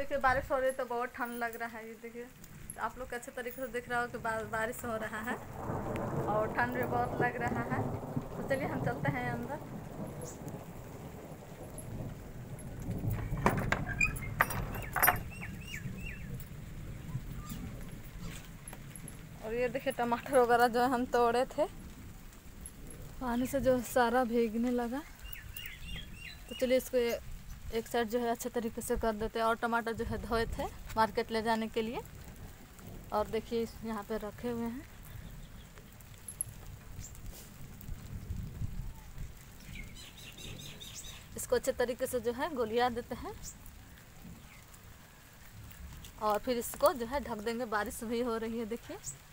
देखिए बारिश हो रही है तो बहुत ठंड लग रहा है। ये देखिए आप लोग अच्छे तरीके से दिख रहा हो कि बारिश हो रहा है और ठंड भी बहुत लग रहा है। तो चलिए हम चलते हैं अंदर। और ये देखिए टमाटर वगैरह जो हम तोड़े थे, पानी से जो सारा भीगने लगा। तो चलिए इसको एक साइड जो है अच्छे तरीके से कर देते हैं। और टमाटर जो है धोए थे मार्केट ले जाने के लिए, और देखिए यहाँ पे रखे हुए हैं। इसको अच्छे तरीके से जो है गोलिया देते हैं और फिर इसको जो है ढक देंगे। बारिश भी हो रही है देखिए।